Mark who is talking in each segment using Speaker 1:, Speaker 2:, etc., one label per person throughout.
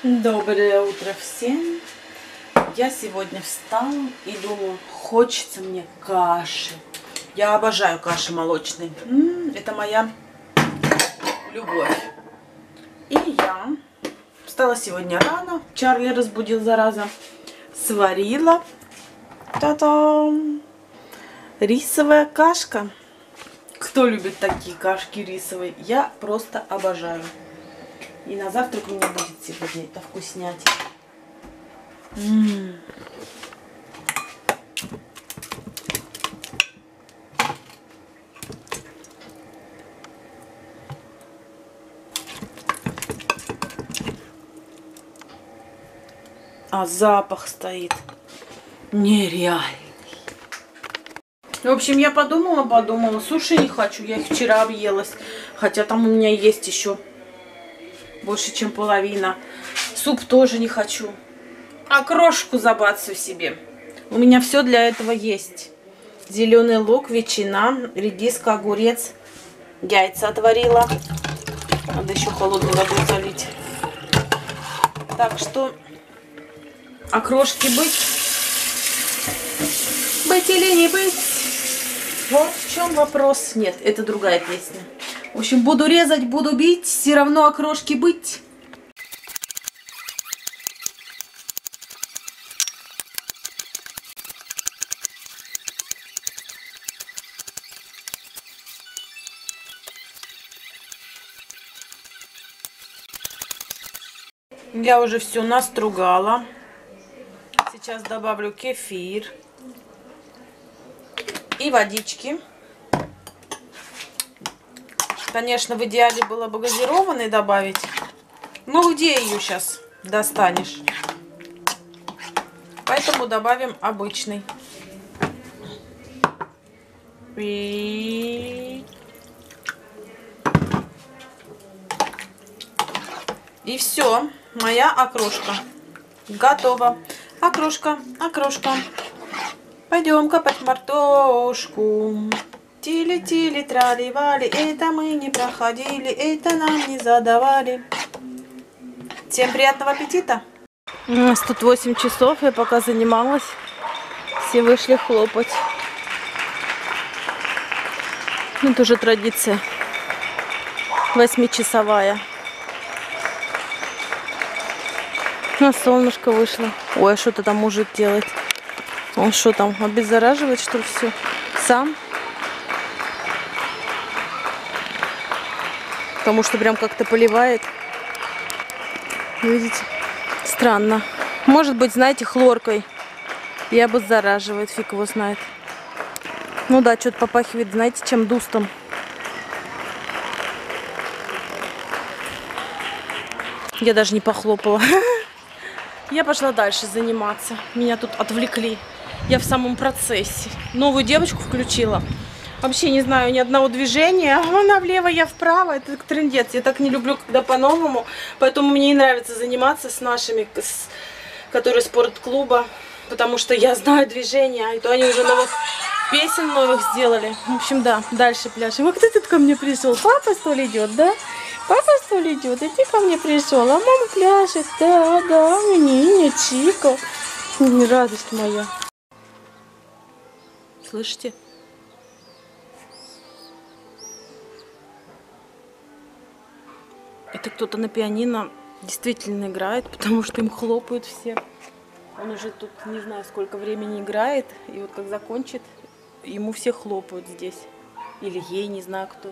Speaker 1: Доброе утро всем. Я сегодня встала и думаю, хочется мне каши. Я обожаю каши молочные. Это моя любовь. И я встала сегодня рано. Чарли разбудил, зараза. Сварила. Та-дам! Рисовая кашка. Кто любит такие кашки рисовые? Я просто обожаю. И на завтрак у меня будет сегодня это вкуснятина. А запах стоит нереальный. В общем, я подумала, суши не хочу. Я их вчера объелась. Хотя там у меня есть еще больше, чем половина. Суп тоже не хочу. А крошку забацаю себе. У меня все для этого есть. Зеленый лук, ветчина, редиска, огурец. Яйца отварила. Надо еще холодной водой залить. Так что окрошки быть. Быть или не быть? Вот в чем вопрос. Нет, это другая песня. В общем, буду резать, буду бить, все равно окрошки быть. Я уже все настругала. Сейчас добавлю кефир и водички. Конечно, в идеале было бы газированный добавить. Но где ее сейчас достанешь? Поэтому добавим обычный. И все. Моя окрошка готова. Окрошка. Пойдем копать картошку. Тили-тили, трали-вали, это мы не проходили, это нам не задавали. Всем приятного аппетита! У нас тут 8 часов, я пока занималась, все вышли хлопать. Это уже традиция 8-часовая. На солнышко вышло. Ой, а что-то там мужик делает. Он что там, обеззараживает, что ли, все? Сам? Потому что прям как-то поливает. Видите? Странно. Может быть, знаете, хлоркой. И обеззараживает, фиг его знает. Ну да, что-то попахивает, знаете, чем дустом. Я даже не похлопала. Я пошла дальше заниматься. Меня тут отвлекли. Я в самом процессе. Новую девочку включила. Вообще не знаю ни одного движения. Она влево, я вправо. Это трындец. Я так не люблю, когда по-новому. Поэтому мне и нравится заниматься с нашими, которые спортклуба. Потому что я знаю движения. И то они уже песен новых сделали. В общем, да, дальше пляшем. А кто тут ко мне пришел? Папа, что ли, идет, да? Папа, что ли, идет? И ты ко мне пришел. А мама пляшет. Да, мне Чика. Радость моя. Слышите? Это кто-то на пианино действительно играет, потому что им хлопают все. Он уже тут не знаю сколько времени играет. И вот как закончит, ему все хлопают здесь. Или ей, не знаю кто.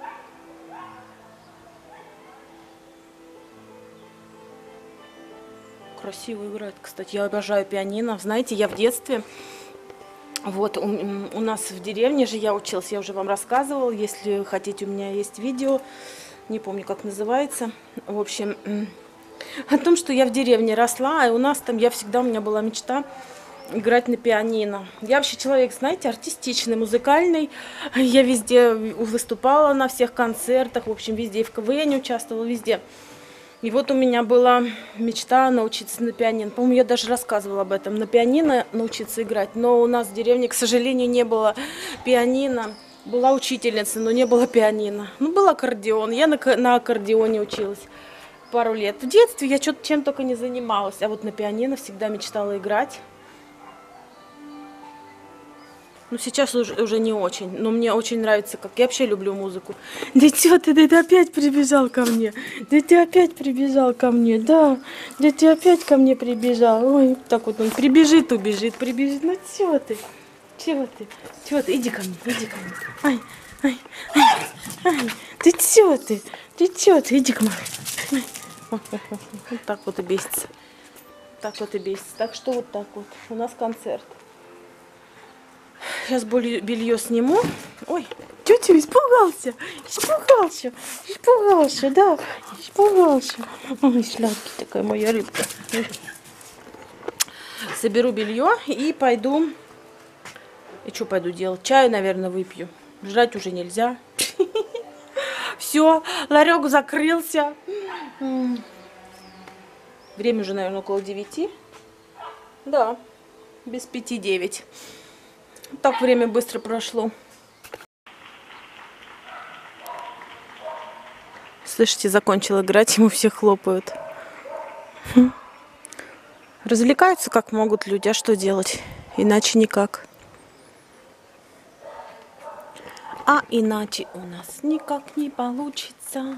Speaker 1: Красиво играет, кстати. Я обожаю пианино. Знаете, я в детстве... Вот, у нас в деревне же я училась, я уже вам рассказывала. Если хотите, у меня есть видео. Не помню, как называется. В общем, о том, что я в деревне росла, и у меня была мечта играть на пианино. Я вообще человек, знаете, артистичный, музыкальный. Я везде выступала на всех концертах, в общем, везде, и в КВН участвовала, везде. И вот у меня была мечта научиться на пианино. По-моему, я даже рассказывала об этом. На пианино научиться играть. Но у нас в деревне, к сожалению, не было пианино. Была учительница, но не было пианино. Ну, был аккордеон. Я на аккордеоне училась. пару лет. В детстве я что-то чем только не занималась, а вот на пианино всегда мечтала играть. Ну, сейчас уже не очень, но мне очень нравится, как я вообще люблю музыку. Да чё ты, да ты опять прибежал ко мне, да ты опять прибежал ко мне, да ты опять ко мне прибежал. Ой, так вот он прибежит, убежит, прибежит, ну чё ты, иди ко мне, ай, ай, ай, ай, ты чё ты, иди к маме. Вот так вот и бесится, так что вот так вот, у нас концерт. Сейчас белье сниму. Ой, тетя испугался, да, испугался. Ой, сладкий такая моя рыбка. Соберу белье и пойду. И что пойду делать? Чаю, наверное, выпью. Жрать уже нельзя. Все, ларек закрылся. Время уже, наверное, около 9. Да, без 5-9. Так время быстро прошло. Слышите, закончил играть, ему все хлопают. Развлекаются как могут люди, а что делать? Иначе никак. А иначе у нас никак не получится.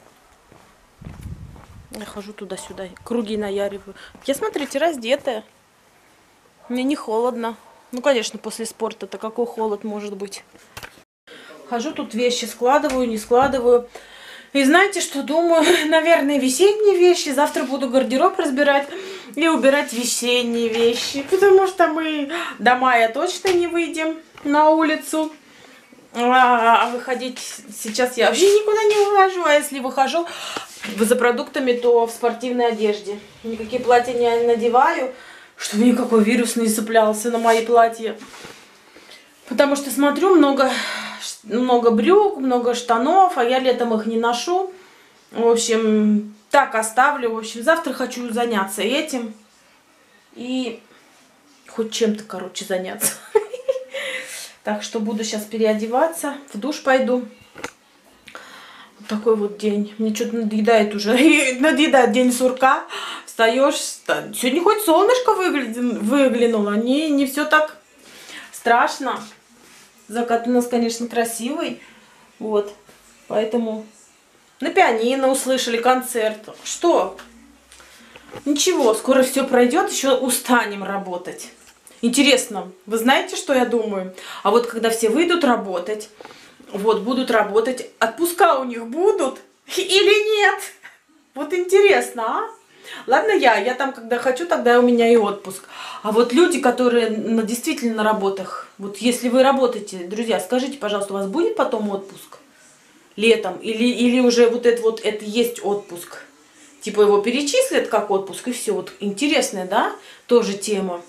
Speaker 1: Я хожу туда-сюда, круги наяриваю. Я, смотрите, раздетая. Мне не холодно. Ну, конечно, после спорта-то какой холод может быть. Хожу тут вещи складываю, не складываю. И знаете, что думаю? Наверное, весенние вещи. Завтра буду гардероб разбирать и убирать весенние вещи. Потому что мы до мая точно не выйдем на улицу. А выходить сейчас я вообще никуда не выхожу. А если выхожу за продуктами, то в спортивной одежде. Никакие платья не надеваю, чтобы никакой вирус не цеплялся на мои платья. Потому что смотрю, много брюк, много штанов, а я летом их не ношу. В общем, так оставлю. В общем, завтра хочу заняться этим. И хоть чем-то, короче, заняться. Так что буду сейчас переодеваться, в душ пойду. Вот такой вот день. Мне что-то надоедает уже. Надоедает день сурка. Встаешь. Сегодня хоть солнышко выглянуло. Не все так страшно. Закат у нас, конечно, красивый. Вот. Поэтому на пианино услышали концерт. Что? Ничего, скоро все пройдет. Еще устанем работать. Интересно, вы знаете, что я думаю? А вот когда все выйдут работать, вот будут работать, отпуска у них будут или нет? Вот интересно, а? Ладно, я там, когда хочу, тогда у меня и отпуск. А вот люди, которые действительно на работах, вот если вы работаете, друзья, скажите, пожалуйста, у вас будет потом отпуск? Летом? Или уже вот это есть отпуск? Типа его перечислят как отпуск и все. Вот интересная, да? Тоже тема.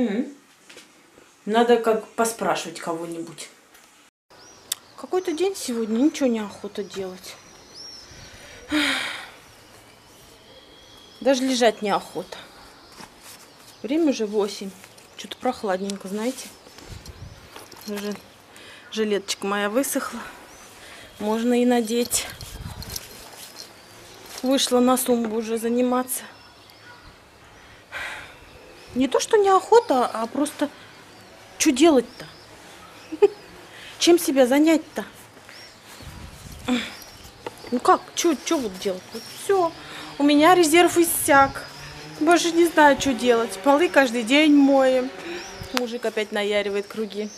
Speaker 1: Надо как поспрашивать кого-нибудь. Какой-то день сегодня, ничего не охота делать. Даже лежать неохота. Время уже 8. Что-то прохладненько, знаете. Уже жилеточка моя высохла. Можно и надеть. Вышла на сумбу уже заниматься. Не то, что неохота, а просто... Что делать-то? Чем себя занять-то? Ну как? Что вот делать? Вот все. У меня резерв иссяк. Больше не знаю, что делать. Полы каждый день моем. Мужик опять наяривает круги.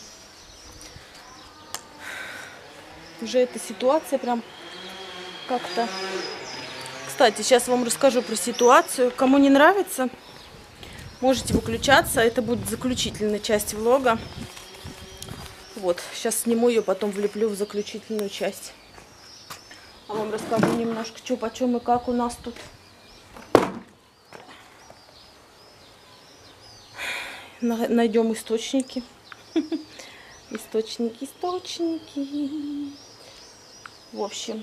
Speaker 1: Уже эта ситуация прям как-то... Кстати, сейчас вам расскажу про ситуацию. Кому не нравится, можете выключаться. Это будет заключительная часть влога. Вот, сейчас сниму ее, потом влеплю в заключительную часть. А вам расскажу немножко, что, почем и как у нас тут. Найдем источники. Источники. В общем,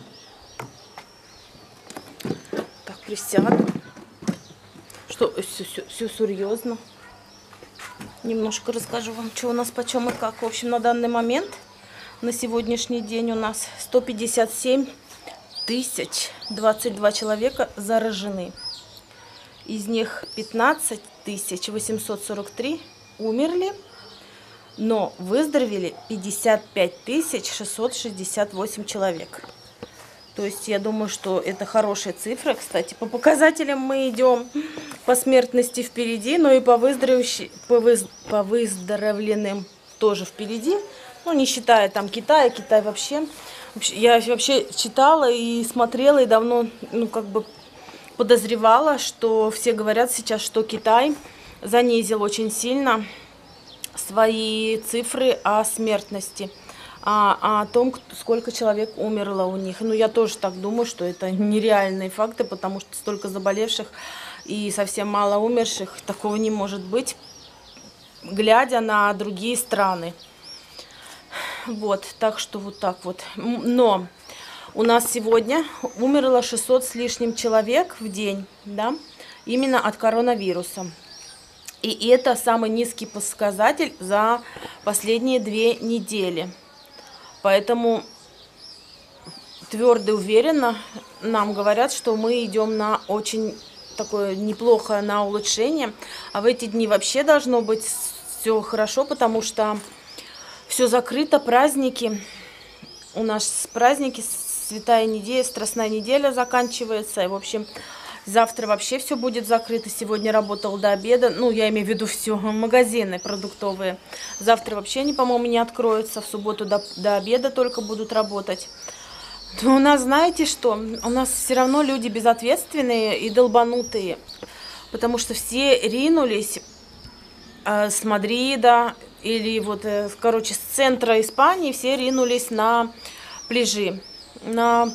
Speaker 1: так, присяду. Что, все серьезно. Немножко расскажу вам, что у нас почем и как. В общем, на данный момент, на сегодняшний день у нас 157 тысяч 22 человека заражены. Из них 15 843 умерли, но выздоровели 55 668 человек. То есть я думаю, что это хорошая цифра. Кстати, по показателям мы идем по смертности впереди, но и по выздоровленным тоже впереди. Ну, не считая там Китая. Китай вообще... Я вообще читала и смотрела, и давно, ну, как бы подозревала, что все говорят сейчас, что Китай занизил очень сильно свои цифры о смертности, о том, сколько человек умерло у них. Ну, я тоже так думаю, что это нереальные факты, потому что столько заболевших и совсем мало умерших, такого не может быть, глядя на другие страны. Вот, так что вот так вот. Но у нас сегодня умерло 600 с лишним человек в день, да, именно от коронавируса. И это самый низкий показатель за последние 2 недели. Поэтому твердо и уверенно нам говорят, что мы идем на очень такое неплохое, на улучшение. А в эти дни вообще должно быть все хорошо, потому что все закрыто, праздники. У нас праздники, Святая неделя, Страстная неделя заканчивается. И, в общем, завтра вообще все будет закрыто. Сегодня работал до обеда. Ну, я имею в виду все, магазины продуктовые. Завтра вообще они, по-моему, не откроются. В субботу до обеда только будут работать. Но у нас, знаете что? У нас все равно люди безответственные и долбанутые. Потому что все ринулись с Мадрида или вот, короче, с центра Испании, все ринулись на пляжи, на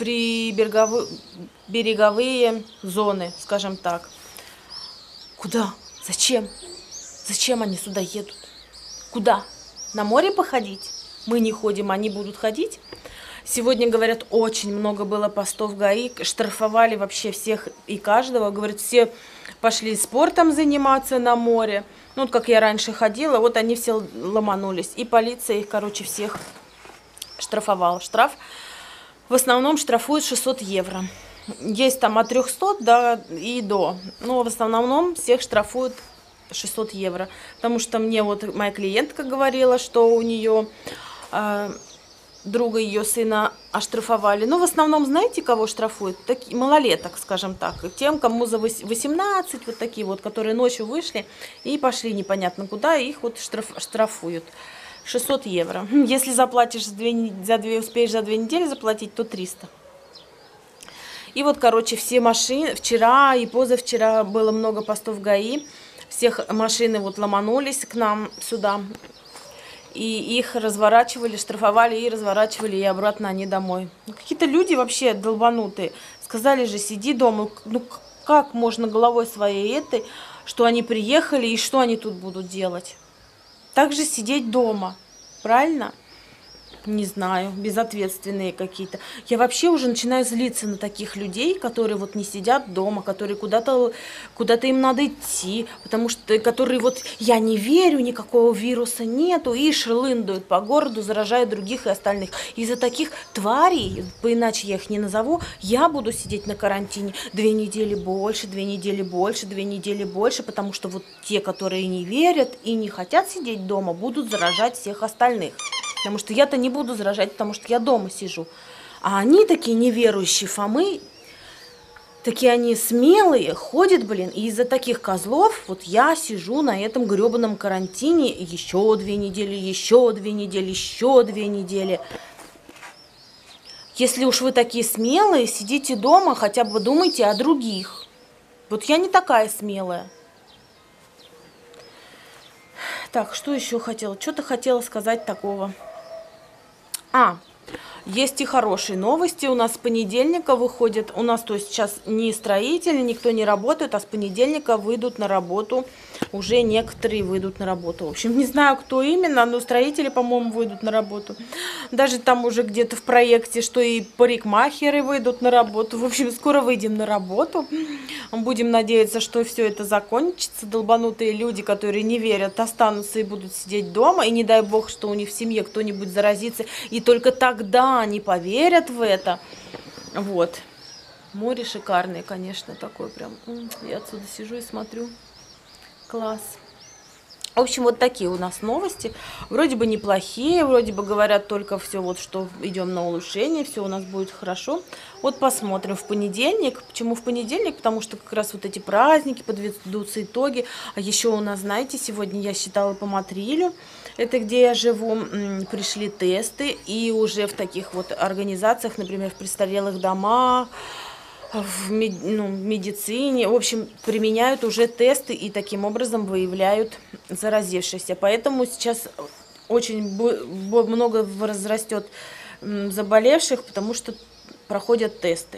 Speaker 1: береговые зоны, скажем так. Куда? Зачем? Зачем они сюда едут? Куда? На море походить? Мы не ходим, они будут ходить. Сегодня, говорят, очень много было постов ГАИ, штрафовали вообще всех и каждого. Говорят, все пошли спортом заниматься на море. Ну, вот как я раньше ходила, вот они все ломанулись. И полиция их, короче, всех штрафовала. Штраф в основном штрафуют 600 евро. Есть там от 300 и до. Но в основном всех штрафуют 600 евро. Потому что мне вот моя клиентка говорила, что у нее... друга ее сына оштрафовали. Но в основном, знаете, кого штрафуют? Малолеток, скажем так. Тем, кому за 18, вот такие вот, которые ночью вышли и пошли непонятно куда, их вот штрафуют. 600 евро. Если заплатишь успеешь за 2 недели заплатить, то 300. И вот, короче, все машины, вчера и позавчера было много постов ГАИ. Всех машины вот ломанулись к нам сюда. И их разворачивали, штрафовали и разворачивали, и обратно они домой. Ну, какие-то люди вообще долбанутые. Сказали же, сиди дома. Ну, как можно головой своей этой, что они приехали, и что они тут будут делать? Так же сидеть дома. Правильно? Не знаю, безответственные какие-то. Я вообще уже начинаю злиться на таких людей, которые вот не сидят дома, которые куда-то им надо идти, потому что, которые вот, я не верю, никакого вируса нету, и шрлындают по городу, заражают других и остальных. Из-за таких тварей, иначе я их не назову, я буду сидеть на карантине 2 недели больше, 2 недели больше, 2 недели больше, потому что вот те, которые не верят и не хотят сидеть дома, будут заражать всех остальных. Потому что я-то не буду заражать, потому что я дома сижу. А они такие неверующие Фомы, такие они смелые, ходят, блин. И из-за таких козлов вот я сижу на этом гребаном карантине еще 2 недели, еще 2 недели, еще 2 недели. Если уж вы такие смелые, сидите дома, хотя бы думайте о других. Вот я не такая смелая. Так, что еще хотела? Что-то хотела сказать такого. Есть и хорошие новости. У нас с понедельника выходят, у нас, то есть сейчас не строители, никто не работает, а с понедельника выйдут на работу, уже некоторые выйдут на работу. В общем, не знаю, кто именно, но строители, по-моему, выйдут на работу. Даже там уже где-то в проекте, что и парикмахеры выйдут на работу. В общем, скоро выйдем на работу. Будем надеяться, что все это закончится. Долбанутые люди, которые не верят, останутся и будут сидеть дома. И не дай бог, что у них в семье кто-нибудь заразится. И только тогда они поверят в это. Вот. Море шикарное, конечно, такое прям. Я отсюда сижу и смотрю. Класс. В общем, вот такие у нас новости. Вроде бы неплохие, вроде бы говорят только все, вот что идем на улучшение, все у нас будет хорошо. Вот посмотрим в понедельник. Почему в понедельник? Потому что как раз вот эти праздники, подведутся итоги. А еще у нас, знаете, сегодня я считала по Матрилю, это где я живу, пришли тесты. И уже в таких вот организациях, например, в престарелых домах, в медицине, в общем, применяют уже тесты и таким образом выявляют заразившихся. Поэтому сейчас очень много возрастет заболевших, потому что проходят тесты.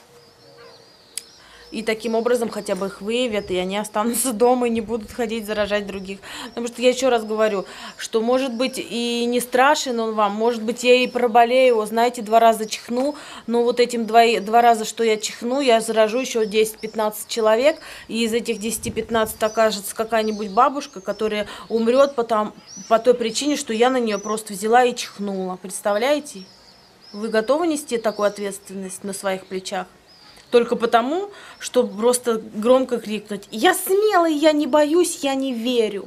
Speaker 1: И таким образом хотя бы их выявят, и они останутся дома и не будут ходить заражать других. Потому что я еще раз говорю, что может быть и не страшен он вам, может быть я и проболею, знаете, 2 раза чихну, но вот этим 2 раза, что я чихну, я заражу еще 10-15 человек, и из этих 10-15 окажется какая-нибудь бабушка, которая умрет по той причине, что я на нее просто взяла и чихнула. Представляете? Вы готовы нести такую ответственность на своих плечах? Только потому, чтобы просто громко крикнуть: «Я смелый, я не боюсь, я не верю».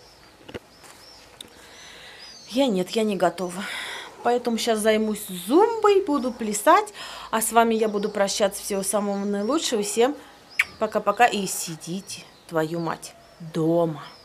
Speaker 1: Я нет, я не готова. Поэтому сейчас займусь зумбой, буду плясать. А с вами я буду прощаться. Всего самого наилучшего. Всем пока-пока. И сидите, твою мать, дома.